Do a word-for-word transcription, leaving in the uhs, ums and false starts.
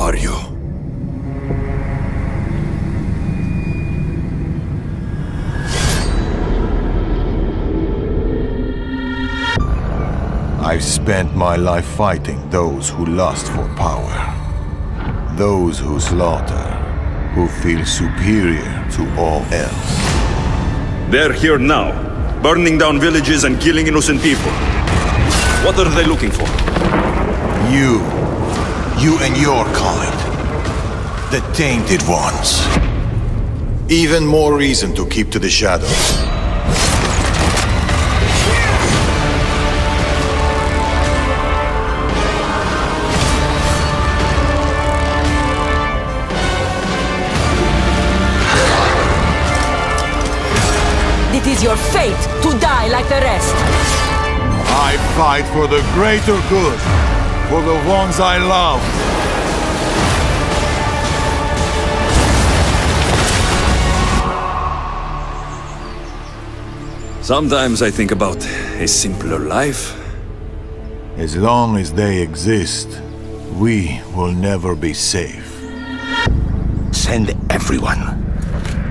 are you? I've spent my life fighting those who lust for power. Those who slaughter, who feel superior to all else. They're here now, burning down villages and killing innocent people. What are they looking for? You. You and your kind. The Tainted Ones. Even more reason to keep to the shadows. It is your fate to die like the rest. I fight for the greater good, for the ones I love. Sometimes I think about a simpler life. As long as they exist, we will never be safe. Send everyone.